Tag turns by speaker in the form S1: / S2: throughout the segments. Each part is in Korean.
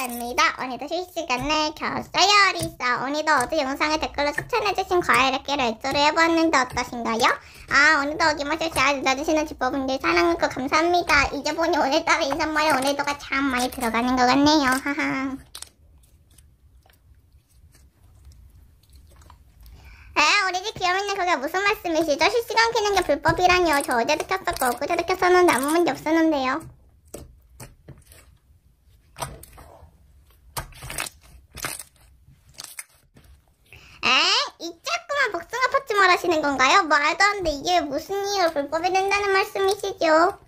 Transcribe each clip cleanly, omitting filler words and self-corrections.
S1: 찌빠입니다. 오늘도 실시간을 켰어요. 리사. 오늘도 어제 영상에 댓글로 추천해주신 과일 랩기를 애초로 해보았는데 어떠신가요? 오늘도 어김없이 잘 들어주시는 찌빠분들 사랑하고 감사합니다. 이제 보니 오늘따라 인사말에 오늘도가 참 많이 들어가는 것 같네요. 하하. 우리 집 귀여움있는 그게 무슨 말씀이시죠? 실시간 켜는 게 불법이라뇨. 저 어제도 켰었고 엊그제도 켰었는데 아무 문제 없었는데요. 이 자꾸만 복숭아 파츠 말하시는 건가요? 말도 안 돼. 이게 무슨 이유로 불법이 된다는 말씀이시죠?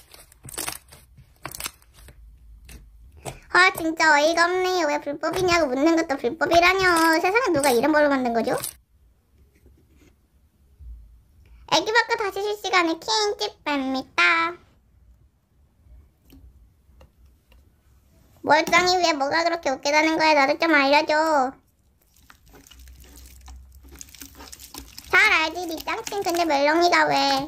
S1: 진짜 어이가 없네요. 왜 불법이냐고 묻는 것도 불법이라뇨. 세상에 누가 이런 걸로 만든 거죠? 애기 받고 다시 실시간에 킹집입니다. 멀쩡히 왜 뭐가 그렇게 웃기다는 거야? 나도 좀 알려줘. 잘 알지 리짱친. 근데 멜롱이가 왜?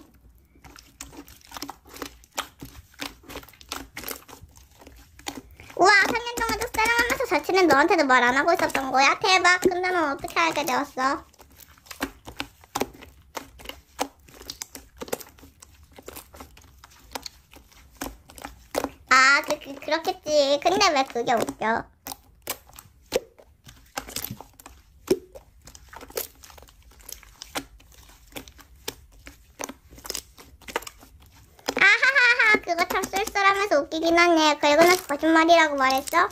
S1: 우와 3년 동안 짝사랑하면서 자취는 너한테도 말 안 하고 있었던 거야? 대박. 근데 넌 어떻게 알게 되었어? 그렇겠지. 근데 왜 그게 웃겨? 아하하하 그거 참 쏠쏠하면서 웃기긴 하네. 그리고 나서 거짓말이라고 말했어?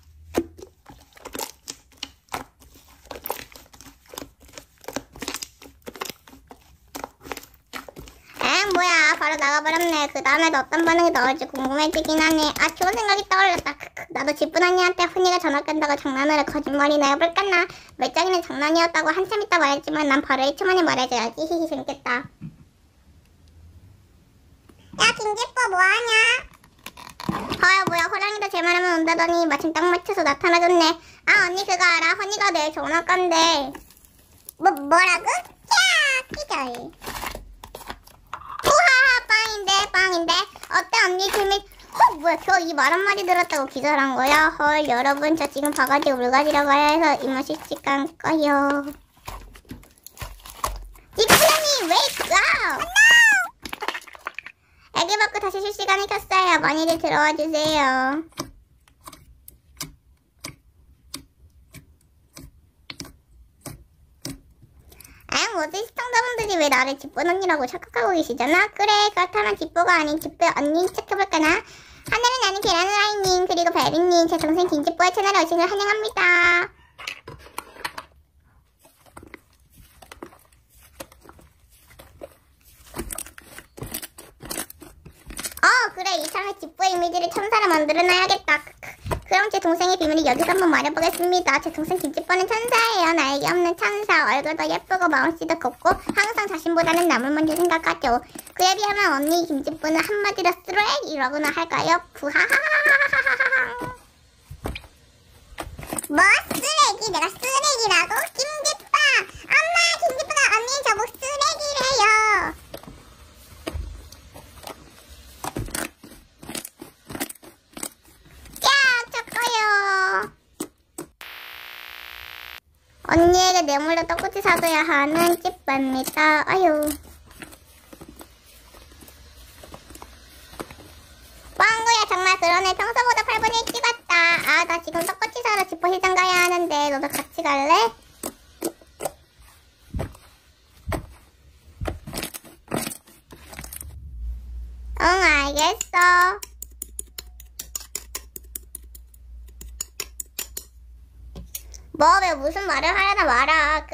S1: 뭐야 바로 나가버렸네. 그 다음에도 어떤 반응이 나올지 궁금해지긴 하네. 좋은 생각이 떠올랐다. 나도 집분 언니한테 훈이가 전화 끈다고 장난으로 거짓말이나 해볼까나. 멀쩡이는 장난이었다고 한참 있다 말했지만 난 바로 1초 만에 말해줘야지. 히히 재밌겠다. 야 김지뽀 뭐하냐? 뭐야 호랑이도 제 말하면 온다더니 마침 딱 맞춰서 나타나줬네. 언니 그거 알아? 훈이가 내일 전화 간대. 뭐라고? 야 기절. 빵인데 어때 언니 재밌. 뭐야 저 이 말 한마디 들었다고 기절한 거야? 헐 여러분 저 지금 바가지 울가지러 가야 해서 이만 실시간 꺼요. 지푸라니 웨이크 업. 애기 받고 다시 실시간을 켰어요. 많이들 들어와 주세요. 뭐지 시청자분들이 왜 나를 집보 언니라고 착각하고 계시잖아? 그래 그렇다면 집보가 아닌 집보 언니 착해볼까나? 하늘은 나는 계란후라이님 그리고 베리님 제 동생 김집보의 채널에 오신 걸 환영합니다. 그래 이참에 집보의 이미지를 천사로 만들어놔야겠다. 그럼 제 동생의 비밀을 여기서 한번 말해보겠습니다. 제 동생 김집보는 천사예요. 날개 없는 천사. 얼굴도 예쁘고 마음씨도 곱고 항상 자신보다는 남을 먼저 생각하죠. 그에 비하면 언니 김집보는 한마디로 쓰레기라고나 할까요? 부하하하하하하하. 뭐? 쓰레기? 내가 쓰레기라고? 김집보! 엄마! 김집보가 언니 저보고 쓰레기래요. 언니에게 뇌물로 떡꼬치 사줘야 하는 찌빠입니다. 빵구야 정말 그러네. 평소보다 8분의 1 찍었다. 나 지금 떡꼬치 사러 지포 시장 가야 하는데 너도 같이 갈래? 응 알겠어. 왜 무슨 말을 하려나 말아.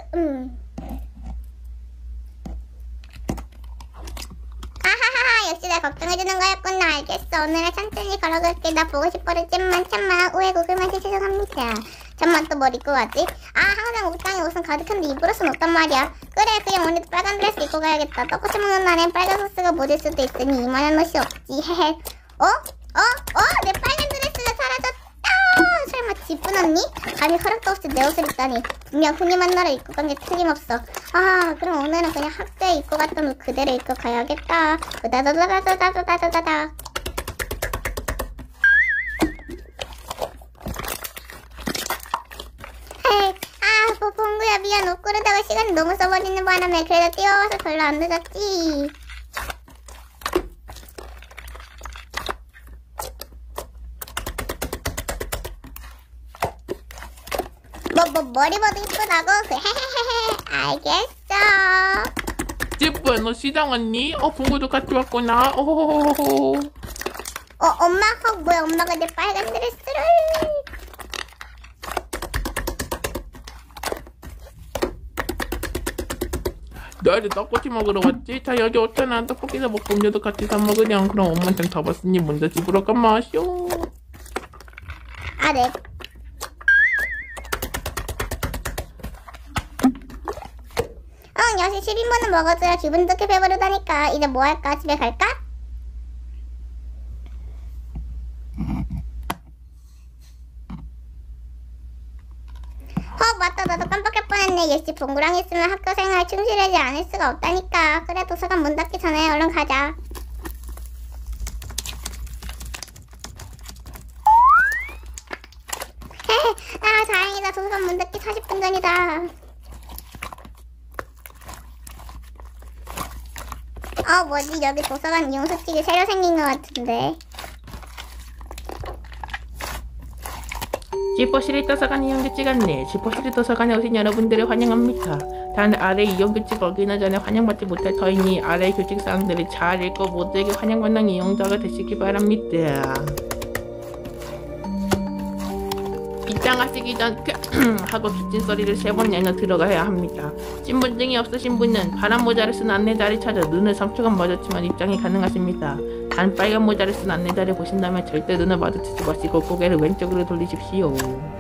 S1: 아하하하 역시 날 걱정해주는 거였구나. 알겠어. 오늘은 천천히 걸어갈게. 나 보고 싶어랬지만 참마 오해 구글한테 죄송합니다. 잠만 또 뭘 입고 가지? 항상 옥상에 옷은 가득한데 입을 옷은 없단 말이야. 그래 그냥 오늘도 빨간 드레스 입고 가야겠다. 떡꼬치 먹는 날엔 빨간 소스가 묻을 수도 있으니 이만한 옷이 없지. 헤헤. 내 빨간 드레스가 사라졌다. 설마 지분 언니? 감히 허락도 없이 내 옷을 입다니. 분명 훈이 만나러 입고 간 게 틀림없어. 그럼 오늘은 그냥 학교에 입고 갔던 옷 그대로 입고 가야겠다. 으다다다다다다다다다. 고르다가 시간 너무 써버리는 바람에 그래도 뛰어와서 별로 안 늦었지. 머리 봐도 이쁘다고? 헤헤헤헤. 알겠어.
S2: 찌뿌야, 너 시장 왔니? 봉구도 같이 왔구나. 오호호호호.
S1: 엄마? 뭐야, 엄마가 내 빨간 드레스를.
S2: 너희들 떡꼬치 먹으러 왔지? 자, 여기 5,000원 떡볶이도 먹고 음료도 같이 사 먹으렴. 그럼 엄마한테 잡았으니 먼저 집으로 가마쇼.
S1: 아, 네. 역시 10인분은 먹어줘야 기분 좋게 배부르다니까. 이제 뭐 할까? 집에 갈까? 맞다. 나도 깜빡할 뻔했네. 역시 봉구랑 있으면 학교 생활 충실하지 않을 수가 없다니까. 그래, 도서관 문 닫기 전에 얼른 가자. 다행이다. 도서관 문 닫기 40분 전이다. 뭐지? 여기 도서관 이용소식이 새로 생긴 것 같은데.
S2: 지퍼시리 도서관 이용규칙 안내. 지퍼시리 도서관에 오신 여러분들을 환영합니다. 단 아래 이용규칙 어기나 전에 환영받지 못할 터이니 아래 규칙사항들을 잘 읽고 모두에게 환영받는 이용자가 되시기 바랍니다. 입장하시기 전 하고 기침 소리를 3번 내며 들어가야 합니다. 신분증이 없으신 분은 파란 모자를 쓴 안내자를 찾아 눈을 3초간 마주치면 입장이 가능하십니다. 단 빨간 모자를 쓴 안내자를 보신다면 절대 눈을 마주치지 마시고 고개를 왼쪽으로 돌리십시오.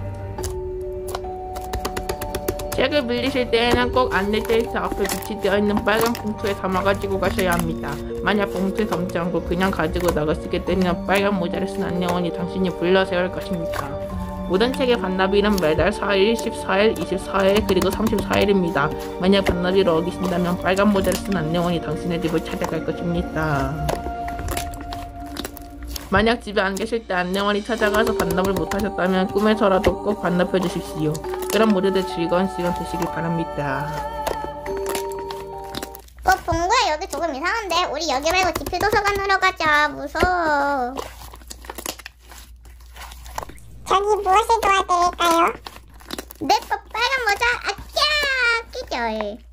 S2: 책을 빌리실 때에는 꼭 안내데이터 앞에 비치되어 있는 빨간 봉투에 담아가지고 가셔야 합니다. 만약 봉투에 담지 않고 그냥 가지고 나가시게 되면 빨간 모자를 쓴 안내원이 당신이 불러세울 것입니다. 모든 책의 반납일은 매달 4일, 14일, 24일, 그리고 34일입니다. 만약 반납일을 어기신다면 빨간 모자를 쓴 안내원이 당신의 집을 찾아갈 것입니다. 만약 집에 안 계실 때 안내원이 찾아가서 반납을 못하셨다면 꿈에서라도 꼭 반납해 주십시오. 그럼 모두들 즐거운 시간 되시길 바랍니다.
S1: 봉구야, 여기 조금 이상한데? 우리 여기 말고 지필도서관으로 가자. 무서워.
S3: 저기 무엇을 도와드릴까요?
S1: 내 빨간 모자, 아짜! 끼절.